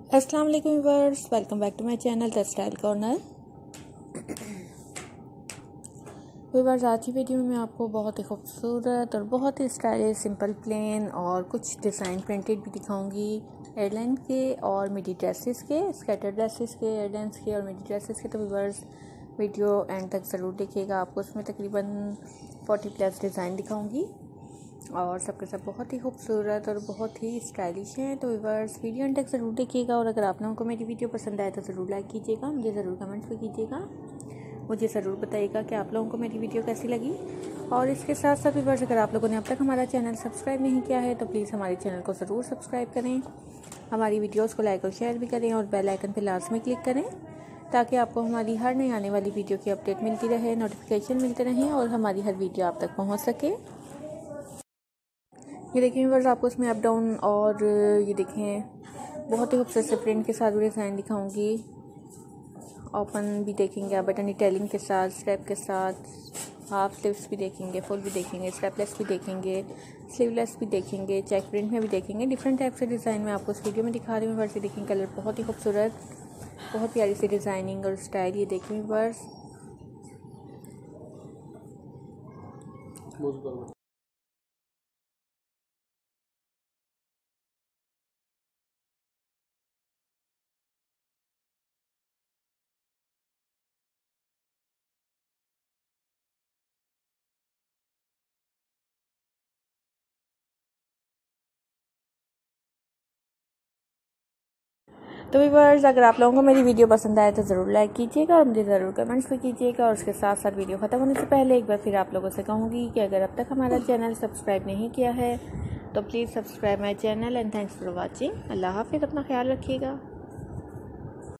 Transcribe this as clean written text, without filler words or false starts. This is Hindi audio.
अस्सलाम वालेकुम viewers, welcome back to my channel the style corner. Viewers, आज की वीडियो में मैं आपको बहुत ही खूबसूरत और बहुत ही स्टाइलिश सिंपल प्लेन और कुछ डिज़ाइन प्रिंटेड भी दिखाऊंगी। एयरलाइन के और मिडी ड्रेसेस के, स्कैटर ड्रेसेस के, एयरलाइंस के और मिडी ड्रेसेस के। तो व्यूअर्स, वीडियो एंड तक ज़रूर देखिएगा। आपको उसमें तकरीबन 40+ डिज़ाइन दिखाऊंगी और सबके सब बहुत ही खूबसूरत और बहुत ही स्टाइलिश हैं। तो व्यूअर्स, वीडियो एंड तक ज़रूर देखिएगा और अगर आप लोगों को मेरी वीडियो पसंद आए तो ज़रूर लाइक कीजिएगा, मुझे ज़रूर कमेंट्स भी कीजिएगा, मुझे ज़रूर बताइएगा कि आप लोगों को मेरी वीडियो कैसी लगी। और इसके साथ साथ व्यूअर्स, अगर आप लोगों ने अब तक हमारा चैनल सब्सक्राइब नहीं किया है तो प्लीज़ हमारे चैनल को ज़रूर सब्सक्राइब करें, हमारी वीडियोस को लाइक और शेयर भी करें और बेल आइकन पर लाजमी क्लिक करें ताकि आपको हमारी हर नई आने वाली वीडियो की अपडेट मिलती रहे, नोटिफिकेशन मिलते रहें और हमारी हर वीडियो आप तक पहुँच सके। ये देखें व्यूअर्स, आपको इसमें अप डाउन और ये देखें बहुत ही खूबसूरत से प्रिंट के साथ भी डिज़ाइन दिखाऊंगी। ओपन भी देखेंगे, बटन डिटेलिंग के साथ, स्ट्रैप के साथ, हाफ स्लीव्स भी देखेंगे, फुल भी देखेंगे, स्ट्रैपलेस भी देखेंगे, स्लीवलेस भी देखेंगे, चेक प्रिंट में भी देखेंगे। डिफरेंट टाइप से डिज़ाइन मैं आपको इस वीडियो में दिखा रही हूँ। व्यूअर्स, देखेंगे कलर बहुत ही खूबसूरत, बहुत प्यारी सी डिज़ाइनिंग और स्टाइल। ये देखें व्यूअर्स, तो व्यूअर्स, अगर आप लोगों को मेरी वीडियो पसंद आए तो ज़रूर लाइक कीजिएगा और मुझे ज़रूर कमेंट्स भी कीजिएगा। और उसके साथ साथ वीडियो ख़त्म होने से पहले एक बार फिर आप लोगों से कहूँगी कि अगर अब तक हमारा चैनल सब्सक्राइब नहीं किया है तो please subscribe my channel and thanks for watching. अल्लाह हाफ़िज़, अपना ख्याल रखिएगा।